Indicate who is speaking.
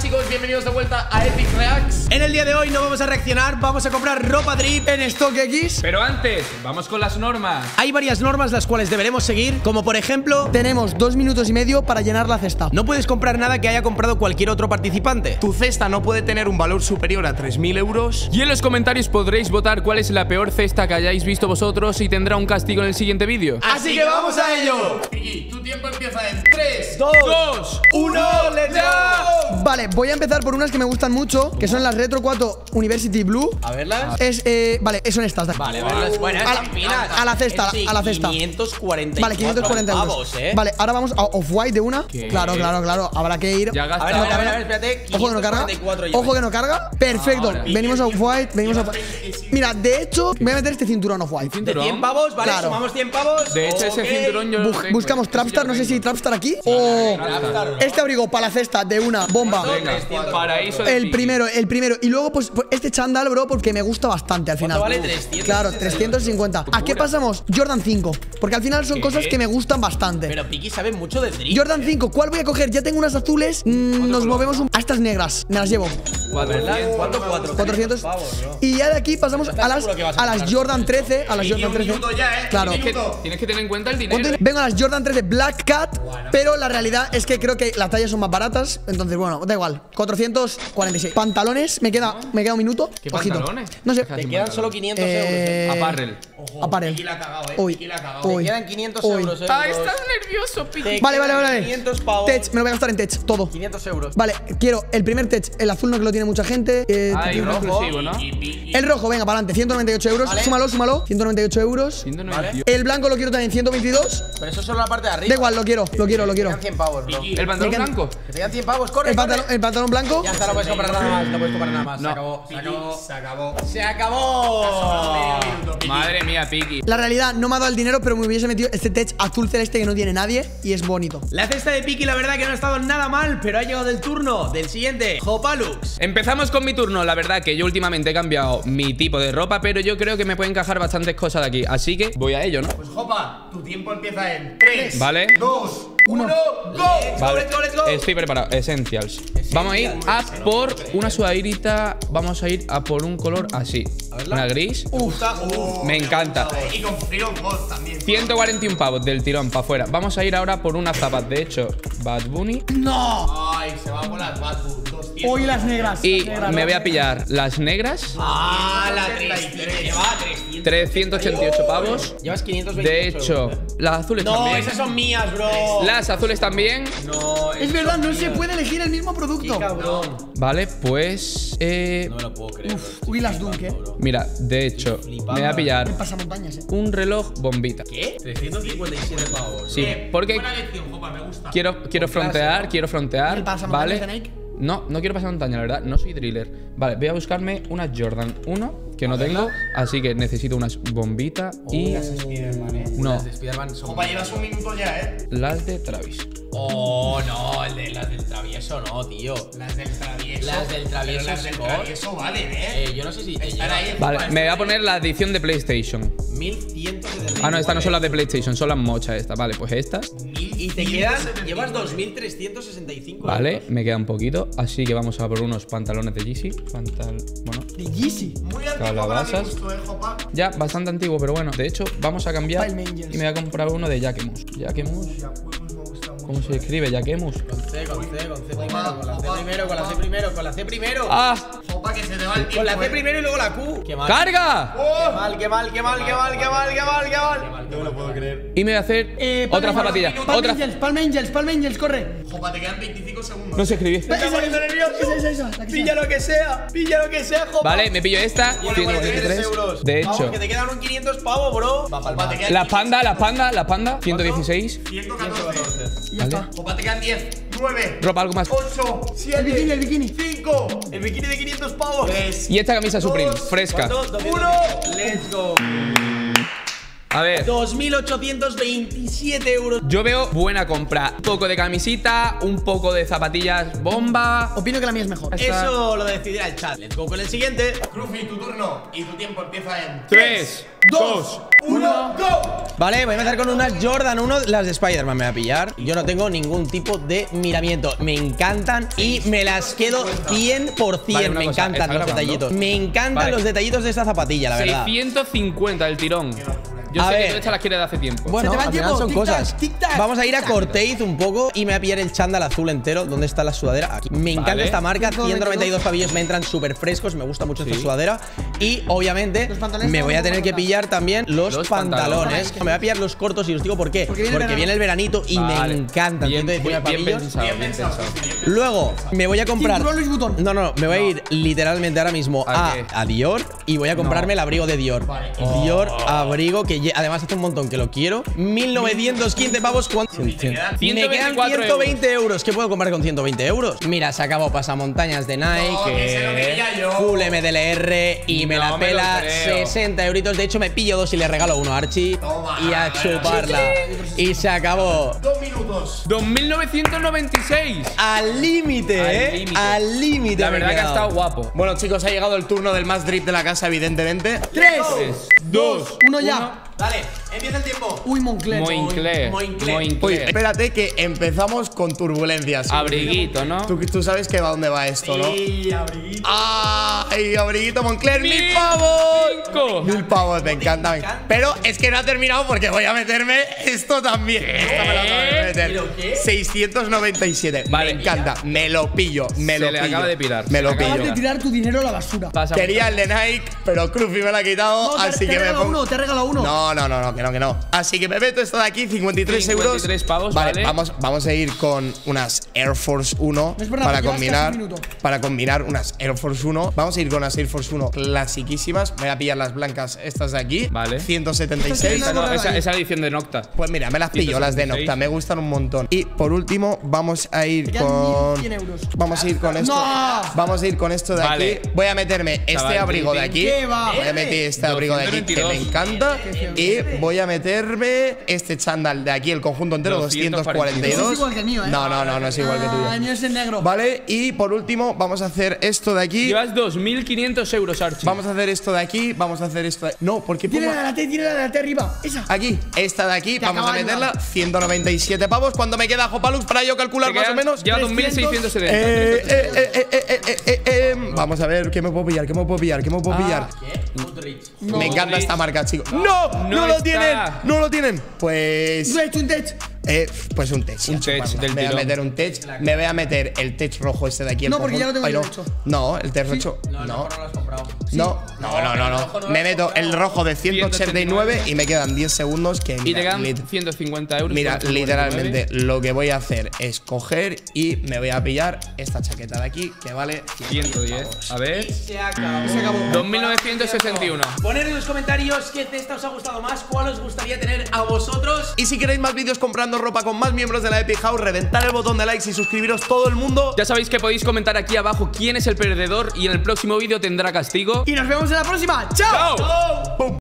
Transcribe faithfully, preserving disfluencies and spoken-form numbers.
Speaker 1: chicos, bienvenidos de vuelta a Epic Reacts.
Speaker 2: En el día de hoy no vamos a reaccionar, vamos a comprar ropa drip en StockX.
Speaker 3: Pero antes, vamos con las normas.
Speaker 2: Hay varias normas las cuales deberemos seguir, como por ejemplo, tenemos dos minutos y medio para llenar la cesta. No puedes comprar nada que haya comprado cualquier otro participante.
Speaker 1: Tu cesta no puede tener un valor superior a tres mil euros.
Speaker 3: Y en los comentarios podréis votar cuál es la peor cesta que hayáis visto vosotros y tendrá un castigo en el siguiente vídeo.
Speaker 2: Así que vamos a ello.
Speaker 1: Piggy, tu tiempo empieza en tres,
Speaker 3: dos, uno,
Speaker 2: ¡let's go! Vale, voy a empezar por unas que me gustan mucho, que son las Retro cuatro University Blue.
Speaker 4: A verlas.
Speaker 2: Es, eh, vale, son estas de aquí.
Speaker 4: Vale, a verlas. Buenas,
Speaker 2: a la,
Speaker 4: finas.
Speaker 2: a la cesta,
Speaker 4: Sí,
Speaker 2: a la cesta.
Speaker 4: quinientos cuarenta.
Speaker 2: Vale, quinientos cuarenta euros.
Speaker 4: Pavos, ¿eh?
Speaker 2: Vale, ahora vamos a Off-White de una.
Speaker 3: ¿Qué?
Speaker 2: Claro, claro, claro. Habrá que ir.
Speaker 3: Ya
Speaker 4: A
Speaker 3: gasta.
Speaker 4: ver, a ver, a ver, a ver, espérate.
Speaker 2: Ojo que no carga. Ojo que no carga. Perfecto.
Speaker 3: Ahora.
Speaker 2: Venimos a Off-White, venimos a. Mira, de hecho, voy a meter este cinturón Off-White.
Speaker 4: De cien pavos, vale,
Speaker 2: Claro.
Speaker 4: sumamos cien pavos.
Speaker 3: De hecho, ese
Speaker 4: Ok.
Speaker 3: cinturón yo lo
Speaker 2: Bu-
Speaker 3: tengo.
Speaker 2: buscamos
Speaker 3: Ese
Speaker 2: Trapstar,
Speaker 3: yo
Speaker 2: no
Speaker 3: lo
Speaker 2: sé si
Speaker 3: tengo.
Speaker 2: Trapstar aquí o
Speaker 4: Trapstar, bro.
Speaker 2: este abrigo para la cesta de una bomba.
Speaker 3: Venga, paraíso de
Speaker 2: El
Speaker 3: Piggy.
Speaker 2: primero, el primero. Y luego, pues, pues, este chándal, bro, porque me gusta bastante al final.
Speaker 4: ¿Cuánto vale? trescientos
Speaker 2: Claro, trescientos cincuenta. ¿A qué pasamos? Jordan cinco. Porque al final son
Speaker 3: ¿Qué?
Speaker 2: cosas que me gustan bastante.
Speaker 4: Pero Piki sabe mucho de drip.
Speaker 2: Jordan cinco, ¿cuál voy a coger? Ya tengo unas azules. Mm, nos movemos un- a estas negras. Me las llevo.
Speaker 4: ¿Verdad? ¿Cuánto? Cuatro.
Speaker 2: cuatrocientos.
Speaker 4: Pavos, bro.
Speaker 2: Y ya de aquí pasamos a las,
Speaker 4: seguro que vas a
Speaker 2: a las
Speaker 4: comprar
Speaker 2: Jordan trece. A las
Speaker 1: Y
Speaker 2: Jordan
Speaker 1: un
Speaker 2: trece.
Speaker 1: minuto ya, eh.
Speaker 2: Claro.
Speaker 1: Un
Speaker 3: Es que
Speaker 1: minuto.
Speaker 3: tienes que tener en cuenta el dinero.
Speaker 2: ¿Cuánto- Vengo a las Jordan trece Black Cat, pero la realidad es que creo que las tallas son más baratas. Entonces, bueno, da igual. cuatrocientos cuarenta y seis. Pantalones, me queda, me queda un minuto.
Speaker 3: ¿Qué
Speaker 2: Ojito.
Speaker 3: pantalones?
Speaker 2: No sé.
Speaker 4: Te quedan solo quinientos
Speaker 2: Eh,
Speaker 4: euros.
Speaker 3: Apparel.
Speaker 1: Ojo,
Speaker 2: Apparel.
Speaker 1: Piggy la ha cagado, eh.
Speaker 2: Uy.
Speaker 1: Piggy la ha cagado.
Speaker 2: Uy.
Speaker 4: Te quedan quinientos
Speaker 2: Uy.
Speaker 4: euros, eh.
Speaker 3: Ah,
Speaker 4: bros.
Speaker 3: estás nervioso, Piggy.
Speaker 4: Te
Speaker 2: Vale, vale,
Speaker 4: quedan
Speaker 2: vale.
Speaker 4: quinientos pavos.
Speaker 2: Tech, me lo voy a gastar en Tech, todo.
Speaker 4: quinientos euros.
Speaker 2: Vale, quiero el primer Tech, el azul no que lo tiene mucha gente. eh,
Speaker 3: Hay un
Speaker 4: rojo.
Speaker 3: exclusivo, ¿no?
Speaker 1: Y Piggy.
Speaker 2: el rojo, venga, para adelante, ciento noventa y ocho euros.
Speaker 4: Vale.
Speaker 2: Súmalo, súmalo. ciento noventa y ocho euros.
Speaker 3: ciento noventa y ocho.
Speaker 2: El blanco lo quiero también, ciento veintidós.
Speaker 4: Pero eso es solo la parte de arriba.
Speaker 2: Da igual, lo quiero, lo quiero, lo
Speaker 4: Te
Speaker 2: quiero.
Speaker 4: quedan cien pavos, bro.
Speaker 1: Piggy.
Speaker 3: ¿El pantalón
Speaker 2: Me quedan-
Speaker 3: blanco?
Speaker 4: Que te quedan cien pavos, corre,
Speaker 2: El
Speaker 4: corre.
Speaker 2: pantalón, el pantalón blanco.
Speaker 4: Ya está, no puedes comprar nada más, no puedes comprar nada más.
Speaker 3: No.
Speaker 4: Se acabó, se
Speaker 1: Piggy,
Speaker 4: acabó.
Speaker 1: se acabó.
Speaker 4: ¡Se acabó!
Speaker 1: Medio minuto, Piggy.
Speaker 3: Madre mía, Piggy.
Speaker 2: La realidad no me ha dado el dinero, pero me hubiese metido este Tech azul celeste que no tiene nadie y es bonito.
Speaker 5: La cesta de Piki la verdad que no ha estado nada mal, pero ha llegado el turno del siguiente, Jopalux.
Speaker 3: Empezamos con mi turno. La verdad que yo últimamente he cambiado mi tipo de ropa, pero yo creo que me pueden encajar bastantes cosas de aquí. Así que voy a ello, ¿no?
Speaker 1: Pues Jopa, tu tiempo empieza en tres,
Speaker 3: Vale.
Speaker 1: dos, uno, go.
Speaker 3: Vale,
Speaker 4: let's go, let's go.
Speaker 3: estoy preparado. Essentials. Vamos a ir a por una sudaderita. Vamos a ir a por un color así. Una gris.
Speaker 1: Uh,
Speaker 3: Me encanta.
Speaker 1: Y con frío voz también.
Speaker 3: ciento cuarenta y uno pavos del tirón para afuera. Vamos a ir ahora por unas zapas. De hecho, Bad Bunny.
Speaker 2: ¡No!
Speaker 1: Ay, se va por las Bad Bunny. doscientos.
Speaker 2: Hoy las negras.
Speaker 3: Y
Speaker 2: las negras,
Speaker 3: me voy a
Speaker 2: las
Speaker 3: pillar las negras.
Speaker 4: Ah, la
Speaker 1: treinta y
Speaker 4: treinta.
Speaker 1: tres.
Speaker 4: Lleva trescientos.
Speaker 3: trescientos ochenta y ocho pavos.
Speaker 4: Llevas quinientos veintiocho.
Speaker 3: De hecho,
Speaker 4: euros, eh.
Speaker 3: las azules
Speaker 4: No,
Speaker 3: también.
Speaker 4: esas son mías, bro.
Speaker 3: Las azules también.
Speaker 4: No,
Speaker 2: Es verdad, no se puede elegir el mismo producto.
Speaker 4: cabrón.
Speaker 3: Vale, pues. Eh,
Speaker 4: No me lo puedo creer.
Speaker 2: Uf, uy, las Dunk, eh.
Speaker 3: mira, de hecho, me voy a pillar
Speaker 2: El pasamontañas, eh.
Speaker 3: un reloj bombita.
Speaker 4: ¿Qué? trescientos cincuenta y siete pavos.
Speaker 3: Sí, porque
Speaker 1: Buena elección, Jopa, me gusta.
Speaker 3: quiero, quiero frontear, quiero frontear.
Speaker 2: ¿El pasamontañas
Speaker 3: Vale.
Speaker 2: de Nike?
Speaker 3: No, no quiero pasar montaña, la verdad. No soy driller. Vale, voy a buscarme unas Jordan uno que no tengo. Así que necesito unas bombitas y. No,
Speaker 4: Las de Spiderman son.
Speaker 1: Jopa, llevas un minuto ya, eh.
Speaker 3: las de Travis.
Speaker 4: Oh, no, el de las del travieso no, tío.
Speaker 1: Las del travieso.
Speaker 4: Las del travieso
Speaker 1: Pero las del
Speaker 4: Scott.
Speaker 1: travieso valen, eh.
Speaker 4: Eh, yo no sé si te
Speaker 1: Están
Speaker 4: lleva
Speaker 1: ahí.
Speaker 3: Vale, me voy a poner la edición de PlayStation.
Speaker 4: mil ciento setenta y nueve.
Speaker 3: Ah, no, estas no son las de PlayStation, son las mochas estas. Vale, pues estas.
Speaker 4: Y te quedan. Llevas dos mil trescientos sesenta y cinco.
Speaker 3: Vale, me queda un poquito. Así que vamos a por unos pantalones de Yeezy. Pantal. Bueno,
Speaker 2: De Yeezy.
Speaker 1: Muy antiguo para mi
Speaker 3: calabazas.
Speaker 1: gusto, eh, Jopa.
Speaker 3: Ya, bastante antiguo, pero bueno. De hecho, vamos a cambiar.
Speaker 2: Palm Angels.
Speaker 3: Y me voy a comprar uno de Jacquemus. Jacquemus. ¿Cómo se escribe? Jacquemus.
Speaker 4: Con C, con C, con C primero, con la C primero, con la C primero, con la C primero.
Speaker 3: ¡Ah!
Speaker 1: Jopa, que se te va el tiempo.
Speaker 4: Con la C
Speaker 1: eh.
Speaker 4: primero y luego la Q. Qué mal.
Speaker 3: ¡Carga!
Speaker 4: Qué mal, qué mal, qué mal, qué mal, qué mal, qué mal, qué mal. No me lo puedo creer.
Speaker 3: Y me voy a hacer
Speaker 2: Eh, Palm
Speaker 3: otra
Speaker 2: Angels,
Speaker 3: zapatilla.
Speaker 2: Palm
Speaker 3: Otra.
Speaker 2: Angels, Palm Angels, Palm Angels, corre.
Speaker 1: Jopa, te quedan veinticinco segundos.
Speaker 3: No sé escribir.
Speaker 2: Esa, esa,
Speaker 4: poniendo nervioso.
Speaker 2: esa, esa, esa, la que
Speaker 4: Pilla
Speaker 2: sea.
Speaker 4: lo que sea, pilla lo que sea, jopa.
Speaker 3: Vale, me pillo esta.
Speaker 4: Bueno,
Speaker 3: ciento
Speaker 4: vale,
Speaker 3: veintitrés.
Speaker 4: tres euros.
Speaker 3: De
Speaker 4: Vamos,
Speaker 3: hecho,
Speaker 4: que te quedan un quinientos pavos, bro. Va
Speaker 1: Jopa, te quedan
Speaker 3: la panda, la panda, la panda. ciento dieciséis.
Speaker 1: ciento catorce.
Speaker 2: Y ya
Speaker 3: Vale.
Speaker 2: está.
Speaker 1: Jopa, te quedan diez, nueve,
Speaker 3: Ropa algo más.
Speaker 1: ocho,
Speaker 2: El bikini,
Speaker 1: siete,
Speaker 2: el bikini.
Speaker 1: cinco,
Speaker 4: El bikini de quinientos pavos.
Speaker 1: tres.
Speaker 3: Y esta camisa Supreme, fresca.
Speaker 4: uno. Let's go.
Speaker 3: A ver.
Speaker 5: dos mil ochocientos veintisiete euros.
Speaker 3: Yo veo buena compra. Un poco de camisita, un poco de zapatillas bomba.
Speaker 2: Opino que la mía es mejor.
Speaker 3: Esta-
Speaker 5: Eso lo decidirá el chat. Let's go con el siguiente.
Speaker 1: Rufi, tu turno. Y tu tiempo empieza en
Speaker 3: Tres, dos,
Speaker 1: uno, go.
Speaker 5: Vale, voy a empezar con unas Jordan uno. Las de Spider-Man me voy a pillar. Yo no tengo ningún tipo de miramiento. Me encantan y me las quedo cien por cien.
Speaker 3: Vale, una
Speaker 5: me
Speaker 3: cosa,
Speaker 5: encantan
Speaker 3: ¿está
Speaker 5: los
Speaker 3: grabando?
Speaker 5: detallitos. Me encantan
Speaker 3: Vale.
Speaker 5: los detallitos de esta zapatilla, la verdad.
Speaker 3: seiscientos cincuenta del tirón. Yo
Speaker 5: A
Speaker 3: sé
Speaker 5: ver.
Speaker 3: que tú esta las quieres de hace tiempo.
Speaker 5: Bueno,
Speaker 2: Se te va
Speaker 5: al
Speaker 2: el
Speaker 5: final
Speaker 2: tiempo,
Speaker 5: son
Speaker 2: tic-tac,
Speaker 5: cosas.
Speaker 2: tic-tac,
Speaker 5: Vamos a ir a
Speaker 2: tic-tac.
Speaker 5: Corteiz un poco y me voy a pillar el chándal azul entero. ¿Dónde está la sudadera? Aquí. Me encanta
Speaker 3: Vale.
Speaker 5: esta marca.
Speaker 2: ciento
Speaker 5: ciento noventa y dos
Speaker 2: noventa y dos
Speaker 5: pavillos me entran súper frescos. Me gusta mucho esta
Speaker 3: Sí.
Speaker 5: sudadera. Y obviamente
Speaker 2: Los pantalones
Speaker 5: me voy a
Speaker 2: son
Speaker 5: tener que
Speaker 2: baratas.
Speaker 5: pillar también los,
Speaker 3: Los
Speaker 5: pantalones.
Speaker 3: pantalones.
Speaker 5: Me voy a pillar los cortos y os digo por qué.
Speaker 2: Porque
Speaker 5: Porque
Speaker 2: viene
Speaker 5: viene,
Speaker 2: el verano.
Speaker 5: el veranito y
Speaker 3: Vale.
Speaker 5: me encantan.
Speaker 3: Bien,
Speaker 5: ciento diecinueve
Speaker 3: bien
Speaker 5: pavillos.
Speaker 3: pensado, bien pensado.
Speaker 5: Luego me voy a comprar.
Speaker 2: Cinturón Louis Vuitton.
Speaker 5: No, no, me voy a ir literalmente ahora mismo
Speaker 3: ¿A
Speaker 5: a,
Speaker 3: qué?
Speaker 5: a Dior y voy a comprarme el abrigo de Dior. Dior abrigo que ye- además hace un montón que lo quiero. mil novecientos quince pavos. ¿Cuánto? Me quedan
Speaker 3: ciento veinticuatro
Speaker 5: ciento veinte euros. ¿Qué puedo comprar con ciento veinte euros? Mira, se acabó pasamontañas de Nike,
Speaker 1: No, que se lo quería yo.
Speaker 5: full M D L R y me
Speaker 3: No
Speaker 5: la
Speaker 3: me lo
Speaker 5: pela
Speaker 3: creo.
Speaker 5: sesenta euritos. De hecho, me pillo dos y le regalo uno a Archie
Speaker 1: Toma.
Speaker 5: y a chuparla. Y se acabó.
Speaker 1: Dos minutos.
Speaker 3: dos mil novecientos noventa y seis.
Speaker 5: Al límite,
Speaker 3: Al
Speaker 5: eh.
Speaker 3: límite.
Speaker 5: Al límite.
Speaker 3: La
Speaker 5: me he
Speaker 3: verdad que ha
Speaker 5: quedado.
Speaker 3: estado guapo.
Speaker 1: Bueno, chicos, ha llegado el turno del más drip de la casa, evidentemente.
Speaker 2: Tres,
Speaker 3: Tres, dos,
Speaker 2: uno ya.
Speaker 5: Dale, empieza el tiempo.
Speaker 2: Uy, Moncler.
Speaker 3: Moincler.
Speaker 5: Moincler.
Speaker 1: Uy,
Speaker 3: Moincler.
Speaker 1: espérate que empezamos con turbulencias.
Speaker 3: Abriguito, ¿no?
Speaker 1: Tú, tú sabes que va dónde va esto, ¿no?
Speaker 5: Sí, abriguito.
Speaker 1: ¡Ay, abriguito Moncler! ¡Mil
Speaker 3: ¡Mil
Speaker 1: pavos!
Speaker 3: cinco!
Speaker 1: Mil pavos, me encanta, me encanta. Pero es que no ha terminado porque voy a meterme esto también. Esta me la acabo de meter.
Speaker 5: ¿Pero qué?
Speaker 1: seiscientos noventa y siete.
Speaker 3: Vale.
Speaker 1: Me encanta. Me lo pillo, me
Speaker 3: Se
Speaker 1: lo
Speaker 3: le
Speaker 1: pillo.
Speaker 3: acaba de pirar.
Speaker 1: Me
Speaker 3: Se
Speaker 1: lo
Speaker 3: le acaba
Speaker 2: Acabas
Speaker 1: pillo.
Speaker 2: de tirar tu dinero a la basura.
Speaker 3: Pasa-
Speaker 1: Quería el de Nike, pero Cruffy me lo ha quitado,
Speaker 2: No, te-
Speaker 1: así
Speaker 2: te
Speaker 1: que me
Speaker 2: regalo
Speaker 1: pongo.
Speaker 2: uno, te regalo uno.
Speaker 1: No, no, no, no, que no, que no. Así que me meto esto de aquí, cincuenta y tres euros.
Speaker 3: cincuenta y tres pavos, vale.
Speaker 1: Vamos, vamos a ir con unas Air Force uno
Speaker 2: No es verdad,
Speaker 1: para
Speaker 2: llevas
Speaker 1: combinar.
Speaker 2: casi un minuto.
Speaker 1: Para combinar unas Air Force uno. Vamos a ir con unas Air Force uno clasiquísimas. Me voy a pillar las blancas estas de aquí.
Speaker 3: Vale.
Speaker 1: ciento setenta y seis.
Speaker 2: Estas
Speaker 3: No,
Speaker 2: Borrar
Speaker 3: esa,
Speaker 2: ahí.
Speaker 3: esa edición de Nocta.
Speaker 1: Pues mira, me las pillo, las de
Speaker 3: ciento setenta y seis.
Speaker 1: Nocta, me gustan un montón. Y por último, vamos a ir
Speaker 2: Te quedan
Speaker 1: con.
Speaker 2: mil cien euros.
Speaker 1: Vamos a ir con esto.
Speaker 2: ¡No!
Speaker 1: Vamos a ir con esto de
Speaker 3: Vale.
Speaker 1: aquí. Voy a meterme este
Speaker 3: Chaval,
Speaker 1: abrigo de aquí.
Speaker 2: ¿qué va?
Speaker 1: Voy a meter este abrigo de aquí que me
Speaker 3: doscientos
Speaker 1: encanta. Y voy a meterme este chándal de aquí, el conjunto entero, doscientos cuarenta y
Speaker 2: Ese
Speaker 1: dos.
Speaker 2: es igual que el mío, ¿eh?
Speaker 1: No, no, no, no es igual que
Speaker 2: Ah, el
Speaker 1: tuyo.
Speaker 2: mío es en negro.
Speaker 1: Vale, y por último, vamos a hacer esto de aquí.
Speaker 3: Llevas dos mil quinientos euros, Archie.
Speaker 1: Vamos a hacer esto de aquí. Vamos a hacer esto de. No, porque
Speaker 2: Tiene
Speaker 1: pongo.
Speaker 2: la de la T, tiene la de la T arriba. Esa.
Speaker 1: Aquí, esta de aquí,
Speaker 2: Te
Speaker 1: vamos a
Speaker 2: acaba de
Speaker 1: meterla.
Speaker 2: ayudar.
Speaker 1: ciento noventa y siete pavos. ¿Cuánto me queda, Jopalux, para yo calcular
Speaker 3: Te
Speaker 1: más o
Speaker 3: quedan-
Speaker 1: menos?
Speaker 3: Lleva dos mil seiscientos setenta.
Speaker 1: Eh, eh, eh, eh, eh, eh, eh, eh, Vamos a ver, ¿qué me puedo pillar? ¿Qué me puedo pillar? ¿Qué me puedo pillar?
Speaker 2: No.
Speaker 1: Me encanta esta marca, chicos. ¡No! ¡No,
Speaker 3: no
Speaker 1: lo
Speaker 3: está.
Speaker 1: tienen! ¡No lo tienen! Pues.
Speaker 2: Tú has hecho un tech.
Speaker 1: Eh, pues un tech.
Speaker 3: Un
Speaker 1: a
Speaker 3: tech
Speaker 1: chuparla.
Speaker 3: del
Speaker 1: Me voy a
Speaker 3: tirón.
Speaker 1: meter un tech. Me voy a meter el tech rojo este de aquí. el
Speaker 2: No, porque ya lo tengo
Speaker 1: conjunto.
Speaker 2: yo
Speaker 1: Ay,
Speaker 2: hecho.
Speaker 1: no. No, el tech rojo. No. No. No, no, no, no. Me meto el rojo de ciento ochenta y nueve y me quedan diez segundos que
Speaker 3: Y te
Speaker 1: mira,
Speaker 3: quedan
Speaker 1: lit-
Speaker 3: ciento cincuenta euros.
Speaker 1: Mira,
Speaker 3: por cincuenta y nueve.
Speaker 1: literalmente lo que voy a hacer es coger y me voy a pillar esta chaqueta de aquí que vale
Speaker 3: ciento diez. A ver.
Speaker 5: Se acabó.
Speaker 2: Se acabó.
Speaker 3: dos mil novecientos sesenta y uno.
Speaker 5: Poned en los comentarios qué cesta os ha gustado más, cuál os gustaría tener a vosotros.
Speaker 1: Y si queréis más vídeos comprando ropa con más miembros de la Epic House, reventar el botón de likes y suscribiros todo el mundo.
Speaker 3: Ya sabéis que podéis comentar aquí abajo quién es el perdedor y en el próximo vídeo tendrá castigo.
Speaker 2: Y nos vemos en la próxima. ¡Chao!
Speaker 3: ¡Chao!
Speaker 1: ¡Pum!